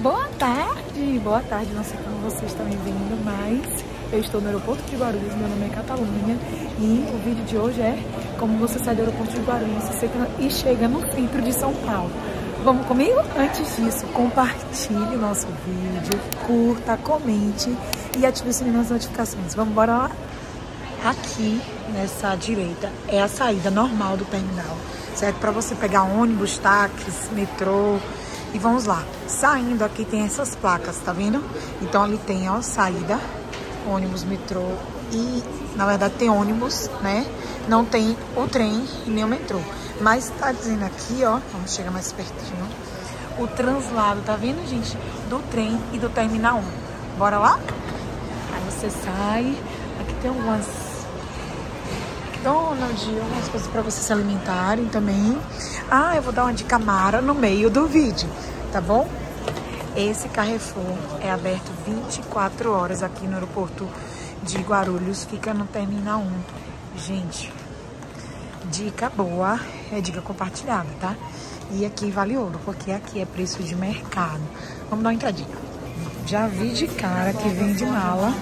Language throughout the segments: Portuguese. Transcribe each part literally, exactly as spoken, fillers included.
Boa tarde, boa tarde, não sei como vocês estão me vendo, mas eu estou no aeroporto de Guarulhos, meu nome é Catalunha e o vídeo de hoje é como você sai do aeroporto de Guarulhos e chega no centro de São Paulo. Vamos comigo? Antes disso, compartilhe o nosso vídeo, curta, comente e ative o sininho das notificações. Vamos embora lá? Aqui, nessa direita, é a saída normal do terminal, certo? Para você pegar ônibus, táxis, metrô. E vamos lá. Saindo aqui tem essas placas, tá vendo? Então ali tem, ó, saída, ônibus, metrô e, na verdade, tem ônibus, né? Não tem o trem e nem o metrô. Mas tá dizendo aqui, ó, vamos chegar mais pertinho, o translado, tá vendo, gente? Do trem e do terminal um. Bora lá? Aí você sai. Aqui tem algumas McDonald's, algumas coisas para vocês se alimentarem também. Ah, eu vou dar uma dica mara no meio do vídeo, tá bom? Esse Carrefour é aberto vinte e quatro horas aqui no aeroporto de Guarulhos, fica no terminal um. Gente, dica boa, é dica compartilhada, tá? E aqui vale ouro, porque aqui é preço de mercado. Vamos dar uma entradinha. Já vi de cara que vende mala.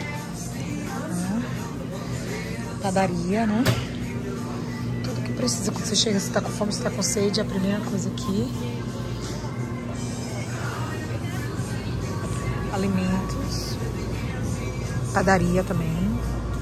Padaria, né? Tudo que precisa. Quando você chega, você tá com fome, você tá com sede, é a primeira coisa aqui. Alimentos. Padaria também.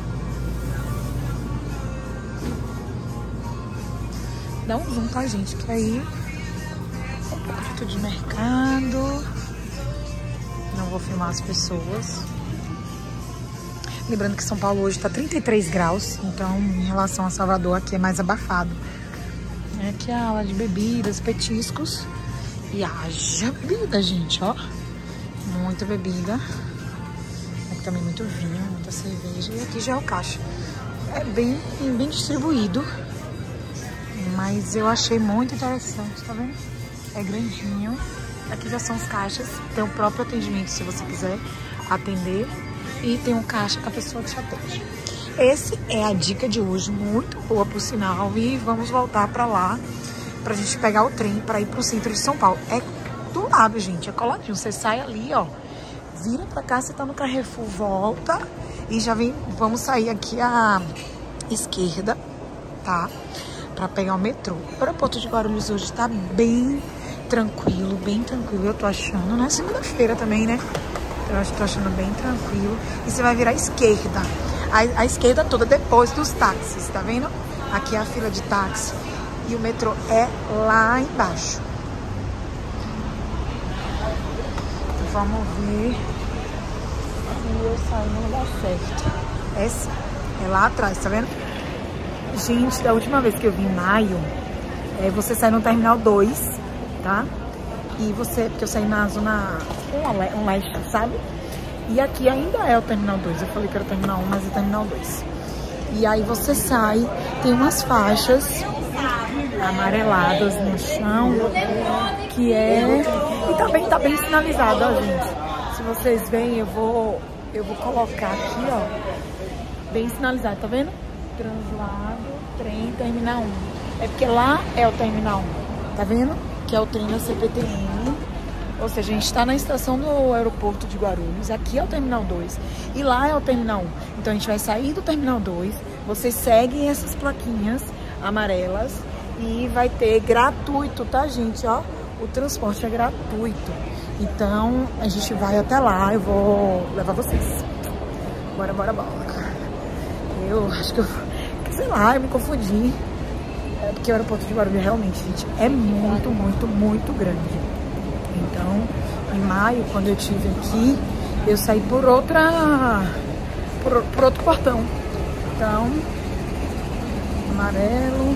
Dá um zoom, tá, gente? Que aí um pouco de tudo de mercado. Não vou filmar as pessoas. Lembrando que São Paulo hoje tá trinta e três graus, então em relação a Salvador aqui é mais abafado. Aqui é a ala de bebidas, petiscos. E haja bebida, gente, ó. Muita bebida. Aqui também muito vinho, muita cerveja. E aqui já é o caixa. É bem, bem distribuído, mas eu achei muito interessante, tá vendo? É grandinho. Aqui já são os caixas, tem o próprio atendimento se você quiser atender. E tem um caixa que a pessoa te atende. Esse é a dica de hoje, muito boa por sinal. E vamos voltar pra lá, pra gente pegar o trem pra ir pro centro de São Paulo. É do lado, gente, é coladinho. Você sai ali, ó, vira pra cá, você tá no Carrefour, volta e já vem, vamos sair aqui à esquerda, tá? Pra pegar o metrô. O aeroporto de Guarulhos hoje tá bem tranquilo, bem tranquilo, eu tô achando, né? Segunda-feira também, né? Eu acho que tô achando bem tranquilo. E você vai virar à esquerda. A, a esquerda toda depois dos táxis, tá vendo? Aqui é a fila de táxi. E o metrô é lá embaixo. Então, vamos ver se eu saio no lugar certo. Essa é lá atrás, tá vendo? Gente, da última vez que eu vim em maio, é, você sai no terminal dois, tá? E você, porque eu saí na zona um leste, sabe? E aqui ainda é o terminal dois. Eu falei que era o terminal um, mas é o terminal dois. E aí você sai, tem umas faixas amareladas no chão, que é... E também tá bem sinalizado, ó, gente. Se vocês veem, eu vou, eu vou colocar aqui, ó, bem sinalizado, tá vendo? Translado, trem, terminal um. É porque lá é o terminal um, tá vendo? Que é o trem da C P T M. Ou seja, a gente está na estação do aeroporto de Guarulhos. Aqui é o terminal dois e lá é o terminal um. Então a gente vai sair do terminal dois. Vocês seguem essas plaquinhas amarelas e vai ter gratuito, tá, gente? Ó, o transporte é gratuito. Então a gente vai até lá. Eu vou levar vocês. Bora, bora, bora. Eu acho que eu, sei lá, eu me confundi. É porque o aeroporto de Guarulhos realmente, gente, é muito, muito, muito grande. Então, em maio, quando eu estive aqui, eu saí por outra, por, por outro portão. Então, amarelo.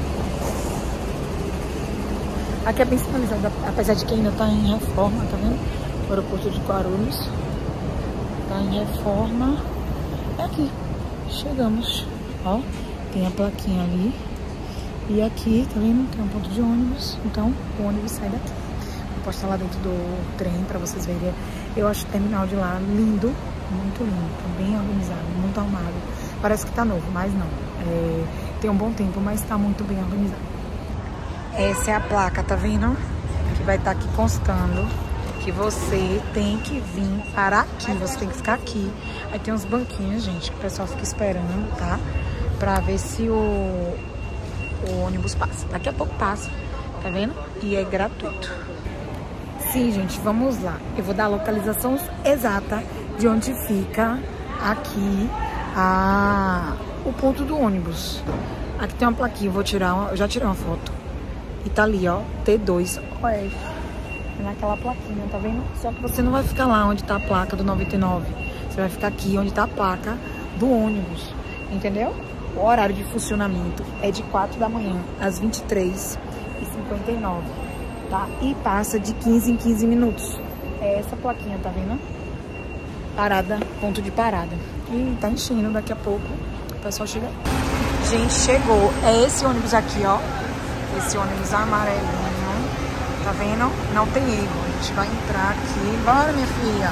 Aqui é bem sinalizado, apesar de que ainda tá em reforma, tá vendo? O aeroporto de Guarulhos tá em reforma. É aqui, chegamos, ó, tem a plaquinha ali. E aqui, tá vendo? Tem um ponto de ônibus, então o ônibus sai daqui. Pode estar lá dentro do trem pra vocês verem. Eu acho o terminal de lá lindo, muito lindo, tá bem organizado, muito arrumado. Parece que tá novo, mas não. É, tem um bom tempo, mas tá muito bem organizado. Essa é a placa, tá vendo? Que vai estar aqui constando que você tem que vir para aqui, você tem que ficar aqui. Aí tem uns banquinhos, gente, que o pessoal fica esperando, tá? Pra ver se o, o ônibus passa. Daqui a pouco passa, tá vendo? E é gratuito. Sim, gente, vamos lá. Eu vou dar a localização exata de onde fica aqui a, o ponto do ônibus. Aqui tem uma plaquinha, eu vou tirar uma, eu já tirei uma foto. E tá ali, ó, T dois O F. Naquela plaquinha, tá vendo? Só que você não vai ficar lá onde tá a placa do noventa e nove. Você vai ficar aqui onde tá a placa do ônibus, entendeu? O horário de funcionamento é de quatro da manhã às vinte e três e cinquenta e nove, tá? E passa de quinze em quinze minutos. É essa plaquinha, tá vendo? Parada, ponto de parada. E tá enchendo, daqui a pouco o pessoal chega. Gente, chegou. É esse ônibus aqui, ó. Esse ônibus amarelinho. Tá vendo? Não tem erro. A gente vai entrar aqui. Bora, minha filha.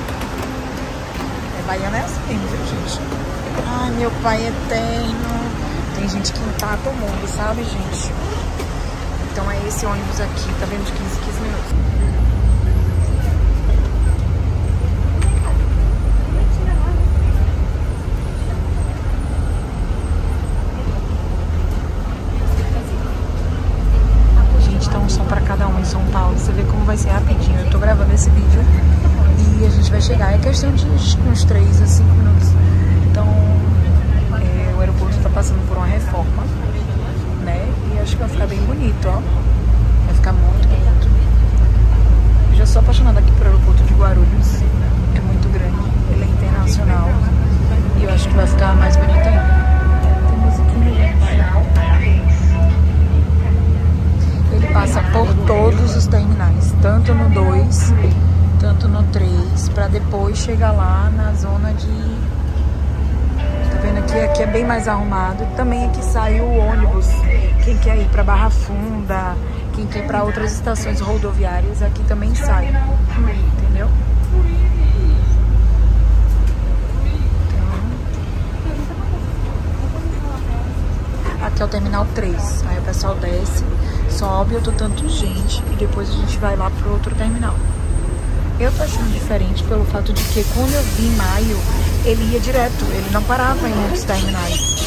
É Baiana é assim, viu, gente? Ai, meu pai eterno. Tem gente que não tá tomando, sabe, gente? Então é esse ônibus aqui. Tá vendo? De quinze em quinze minutos. São Paulo, você vê como vai ser rapidinho. Eu tô gravando esse vídeo e a gente vai chegar. É questão de uns três a cinco minutos. Então, é, o aeroporto tá passando por uma reforma, né? E acho que vai ficar bem bonito, ó. Vai ficar muito bonito. Eu já sou apaixonada aqui pelo aeroporto de Guarulhos. É muito grande, ele é internacional. E eu acho que vai ficar mais bonito ainda. Tem musiquinha, gente. Ele passa por todos os terminais, tanto no dois, tanto no três, para depois chegar lá na zona de... Tá vendo aqui? Aqui é bem mais arrumado. Também aqui sai o ônibus. Quem quer ir para Barra Funda, quem quer ir para outras estações rodoviárias, aqui também sai. Entendeu? Então, aqui é o terminal três. Aí o pessoal desce, sobe outro tanto de gente e depois a gente vai lá pro outro terminal. Eu tô achando diferente pelo fato de que quando eu vi em maio, ele ia direto, ele não parava em muitos terminais.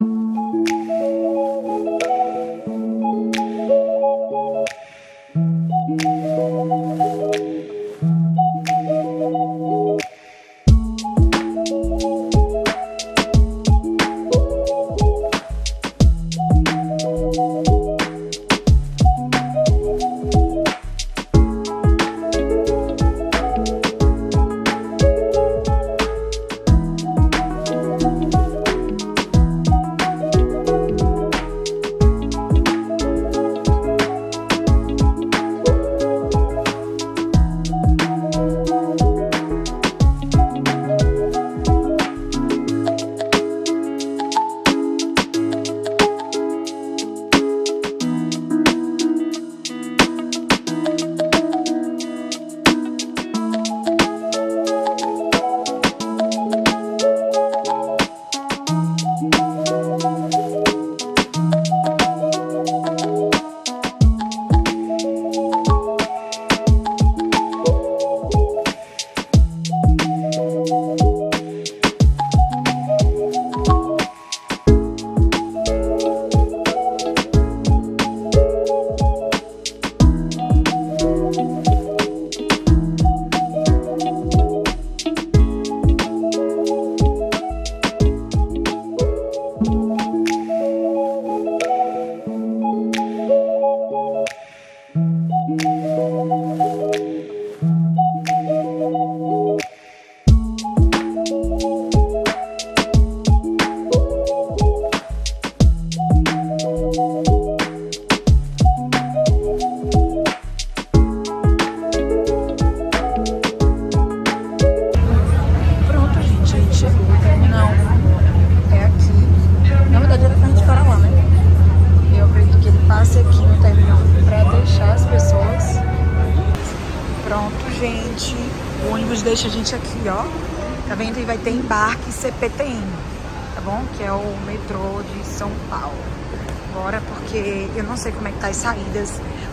gente, o ônibus deixa a gente aqui, ó. Tá vendo? E vai ter embarque C P T M, tá bom? Que é o metrô de São Paulo. Bora, porque eu não sei como é que tá as saídas,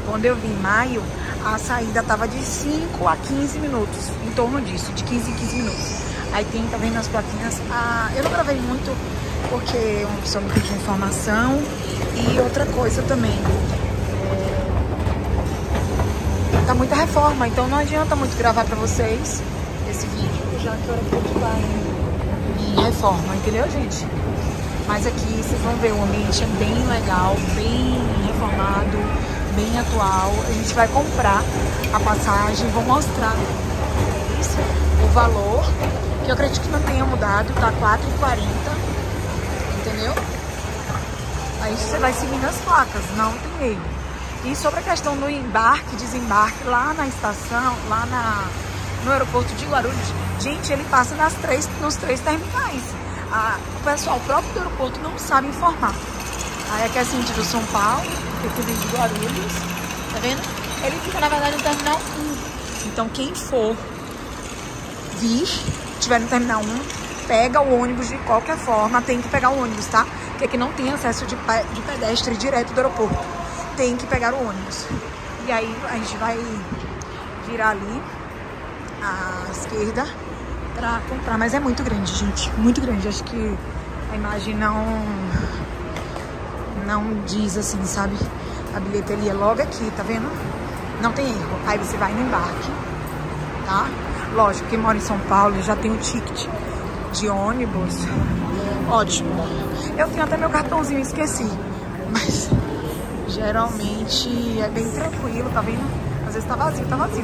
Quando eu vi em maio, a saída tava de cinco a quinze minutos, em torno disso, de quinze em quinze minutos. Aí tem também nas plaquinhas, ah, eu não gravei muito porque uma pessoa me pediu informação. E outra coisa também, é, tá muita reforma, então não adianta muito gravar pra vocês esse vídeo, já que o aeroporto tá em, em reforma, entendeu, gente? Mas aqui vocês vão ver, o ambiente é bem legal, bem reformado, bem atual. A gente vai comprar a passagem, vou mostrar isso, o valor, que eu acredito que não tenha mudado, tá quatro reais e quarenta centavos, entendeu? Aí você vai seguindo as placas, não tem erro. E sobre a questão do embarque, desembarque, lá na estação, lá na, no aeroporto de Guarulhos, gente, ele passa nas três, nos três terminais. Ah, o pessoal próprio do aeroporto não sabe informar. Aí aqui é sentido São Paulo, que vem de Guarulhos, tá vendo? Ele fica, na verdade, no terminal um. Então, quem for vir, tiver no terminal um, pega o ônibus de qualquer forma, tem que pegar o ônibus, tá? Porque aqui não tem acesso de, de pedestre direto do aeroporto. Tem que pegar o ônibus. E aí a gente vai virar ali à esquerda pra comprar. Mas é muito grande, gente. Muito grande. Acho que a imagem não, não diz assim, sabe? A bilheteria logo aqui, tá vendo? Não tem erro. Aí você vai no embarque, tá? Lógico, quem mora em São Paulo já tem o ticket de ônibus. Ótimo. Eu tenho até meu cartãozinho, esqueci. Mas geralmente é bem tranquilo, tá vendo? Às vezes tá vazio, tá vazio.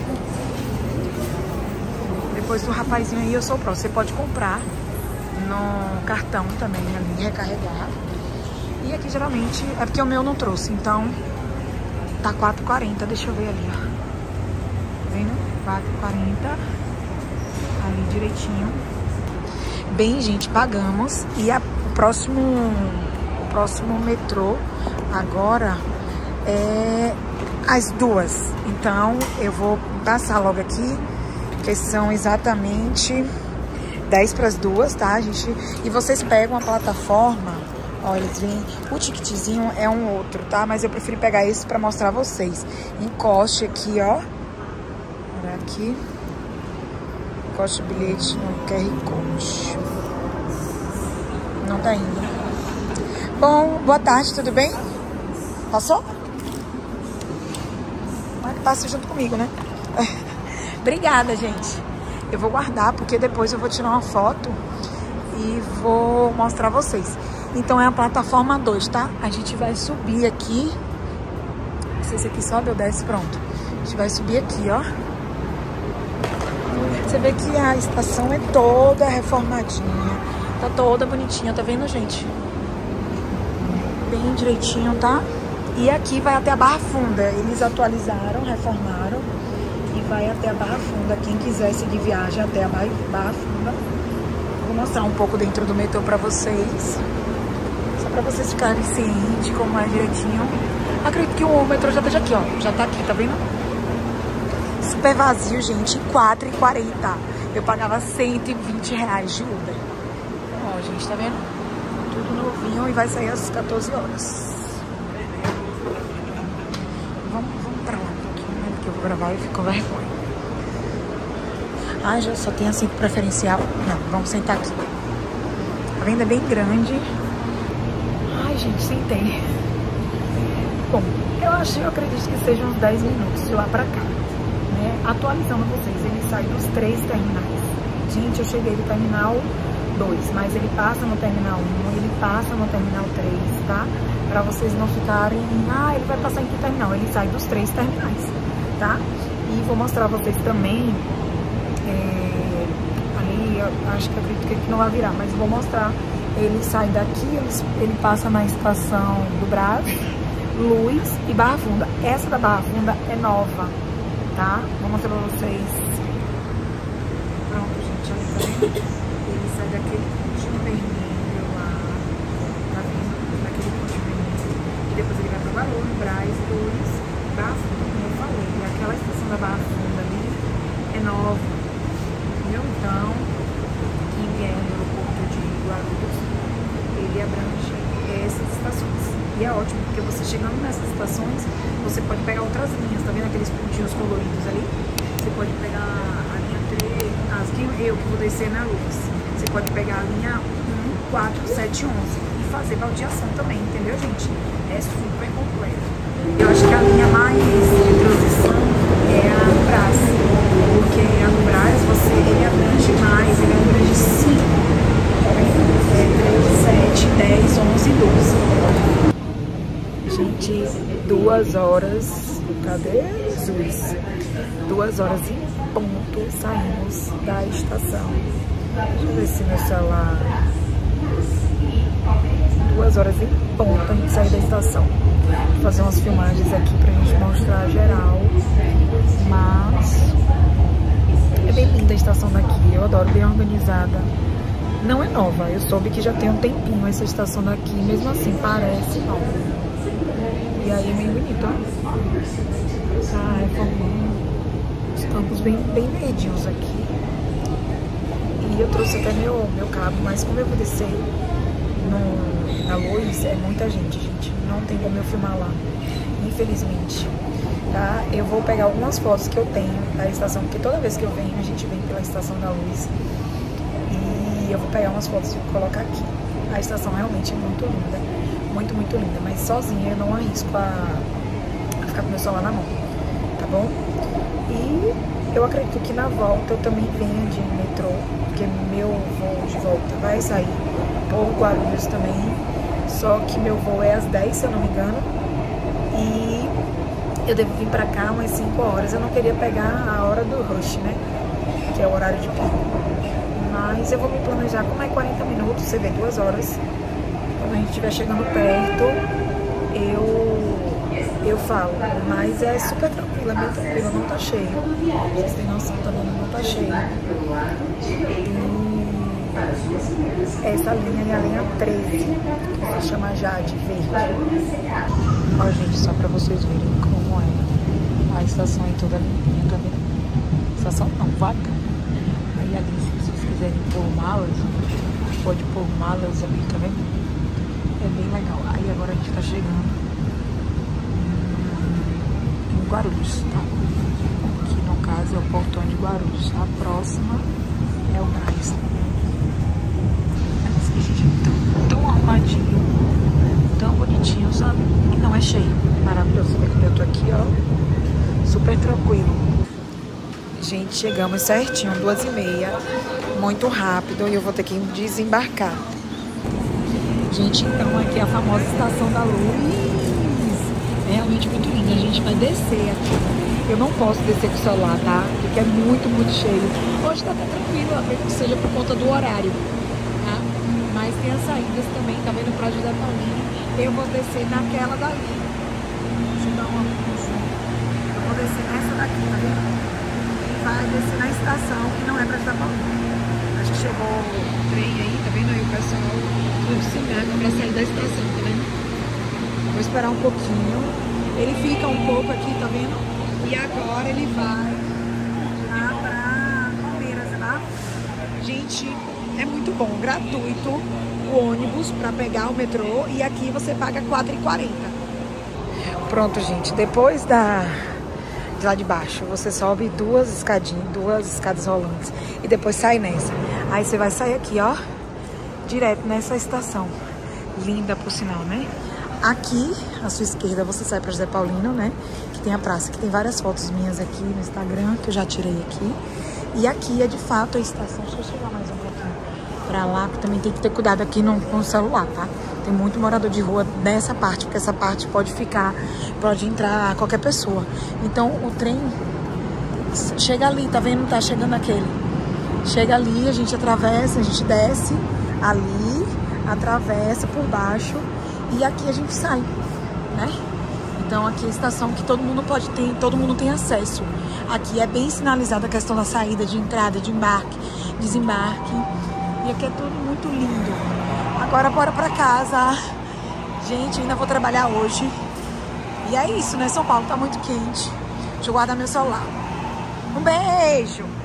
Depois do rapazinho aí, eu sou o próximo. Você pode comprar no cartão também, ali, recarregar. E aqui geralmente, é porque o meu não trouxe, então tá quatro reais e quarenta centavos. Deixa eu ver ali, ó. Tá vendo? quatro reais e quarenta centavos. Ali direitinho. Bem, gente, pagamos. E a, o próximo o próximo metrô agora é às duas. Então eu vou passar logo aqui, que são exatamente dez para as duas, tá, gente? E vocês pegam a plataforma, ó, eles vêm, o ticketzinho é um outro, tá? Mas eu prefiro pegar esse para mostrar a vocês. Encoste aqui, ó. Olha aqui. Encoste o bilhete no Q R Code. Não tá indo. Bom, boa tarde, tudo bem? Passou? Vai que passa junto comigo, né? Obrigada, gente. Eu vou guardar, porque depois eu vou tirar uma foto e vou mostrar a vocês. Então é a plataforma dois, tá? A gente vai subir aqui. Não sei se aqui sobe ou desce, pronto. A gente vai subir aqui, ó. Você vê que a estação é toda reformadinha. Tá toda bonitinha, tá vendo, gente? Bem direitinho, tá? E aqui vai até a Barra Funda. Eles atualizaram, reformaram. E vai até a Barra Funda. Quem quiser seguir viagem até a Barra Funda. Vou mostrar um pouco dentro do metrô pra vocês. Só pra vocês ficarem cientes como é direitinho. Acredito que o metrô já tá aqui, ó. Já tá aqui, tá vendo? Super vazio, gente. quatro reais e quarenta centavos. Eu pagava cento e vinte reais de Uber. Ó, gente, tá vendo? Tudo novinho e vai sair às quatorze horas. Vamos, vamos pra lá um pouquinho, né? Porque eu vou gravar e fico com vergonha. Ah, já só tem assento preferencial. Não, vamos sentar aqui. A venda é bem grande. Ai, gente, sentei. Bom, eu acho, eu acredito que sejam uns dez minutos de lá pra cá. Né? Atualizando vocês, ele sai dos três terminais. Gente, eu cheguei do terminal dois, mas ele passa no terminal um, ele passa no terminal três, tá? Pra vocês não ficarem, ah, ele vai passar em que terminal? Ele sai dos três terminais, tá? E vou mostrar pra vocês também, é, ali, eu acho que eu acredito que ele não vai virar, mas vou mostrar. Ele sai daqui, ele, ele passa na estação do Brás, Luz e Barra Funda. Essa da Barra Funda é nova, tá? Vou mostrar pra vocês. Pronto, gente, olha, tá vendo? Ele sai daquele pontinho vermelho lá, tá vendo? Daquele pontinho vermelho. E depois ele vai pra Valor, Brás, Luz, Barra Funda, como eu falei. E aquela estação da Barra Funda ali é nova, entendeu? Então, quem vier no aeroporto de Guarulhos, ele abrange essas estações. E E é ótimo, porque você chegando nessas estações, você pode pegar outras linhas, tá vendo aqueles pontinhos coloridos ali? Você pode pegar a linha três, as que eu que vou descer na luz. Você pode pegar a linha um, quatro, sete, onze e fazer baldeação também, entendeu, gente? É super completo. Eu acho que a linha mais de transição é a Brás, porque a do Brás, você, ele abrange mais, ele abrange cinco, tá vendo? É três, sete, dez, onze e doze. Gente, duas horas, cadê Jesus? Duas horas e ponto saímos da estação. Deixa eu ver se meu celular... Duas horas e ponto a gente sair da estação. Vou fazer umas filmagens aqui pra gente mostrar geral. Mas é bem linda a estação daqui, eu adoro, bem organizada. Não é nova, eu soube que já tem um tempinho essa estação daqui, mesmo assim parece nova. E aí é meio bonito, ó. Ah, é fofinho. Os campos bem, bem verdinhos aqui. E eu trouxe até meu, meu cabo, mas como eu vou descer no, na luz, é muita gente, gente. Não tem como eu filmar lá, infelizmente. Tá? Eu vou pegar algumas fotos que eu tenho da estação, porque toda vez que eu venho, a gente vem pela Estação da Luz. E eu vou pegar umas fotos e vou colocar aqui. A estação realmente é muito linda, muito, muito linda. Mas sozinha eu não arrisco a, a ficar com meu celular na mão, tá bom? E eu acredito que na volta eu também venha de metrô, porque meu voo de volta vai sair por Guarulhos também. Só que meu voo é às dez, se eu não me engano. E eu devo vir pra cá umas cinco horas. Eu não queria pegar a hora do rush, né? Que é o horário de pico. Mas eu vou me planejar, como é quarenta minutos, você vê duas horas. Quando a gente estiver chegando perto, eu, eu falo. Mas é super tranquilo, é bem tranquilo, não tá cheio. Vocês têm noção, tá vendo? Não tá cheio. E essa linha é a linha treze, que se chama Jade Verde. Ó, gente, só pra vocês verem como é. A estação é toda limpinha, tá vendo? Estação não, vaga. Aí ali, se vocês quiserem pôr malas, pode pôr malas ali, tá vendo? É bem legal. Aí agora a gente tá chegando em Guarulhos, tá? Aqui no caso é o portão de Guarulhos. A próxima é o Brás. Mas, gente, é tão, tão arrumadinho, tão bonitinho, sabe? E não é cheio. Maravilhoso. Eu tô aqui, ó, super tranquilo. Gente, chegamos certinho, duas e meia, muito rápido, e eu vou ter que desembarcar. Gente, então aqui é a famosa Estação da Luz. É realmente muito linda. A gente vai descer aqui. Eu não posso descer com o celular, tá? Porque é muito, muito cheio. Hoje tá até tranquilo, mesmo que seja por conta do horário, tá? Mas tem as saídas também, tá vendo? Pra ajudar a Paulina. Eu vou descer naquela dali. Deixa eu dar uma zoom. Eu vou descer nessa daqui, tá vendo? Vai descer na estação, que não é pra ajudar a Paulina. Acho que chegou o trem aí, tá vendo? Aí o pessoal do cinema pra sair da estação, tá vendo? Vou esperar um pouquinho. Ele fica um pouco aqui, tá vendo? E agora ele vai lá pra Palmeiras, tá? Gente, é muito bom, gratuito o ônibus pra pegar o metrô. E aqui você paga quatro reais e quarenta centavos. Pronto, gente, depois da... de lá de baixo, você sobe duas escadinhas, duas escadas rolantes e depois sai nessa. Aí você vai sair aqui, ó, direto nessa estação. Linda, por sinal, né? Aqui, à sua esquerda, você sai para José Paulino, né? Que tem a praça, que tem várias fotos minhas aqui no Instagram, que eu já tirei aqui. E aqui é, de fato, a estação. Deixa eu chegar mais um pouquinho pra lá, que também tem que ter cuidado aqui no, no celular, tá? Tem muito morador de rua nessa parte, porque essa parte pode ficar, pode entrar qualquer pessoa. Então, o trem chega ali, tá vendo? Tá chegando aquele. Chega ali, a gente atravessa, a gente desce ali, atravessa por baixo e aqui a gente sai, né? Então, aqui é a estação que todo mundo pode ter, todo mundo tem acesso. Aqui é bem sinalizada a questão da saída, de entrada, de embarque, desembarque. E aqui é tudo muito lindo. Agora bora pra casa. Gente, ainda vou trabalhar hoje. E é isso, né? São Paulo tá muito quente. Deixa eu guardar meu celular. Um beijo!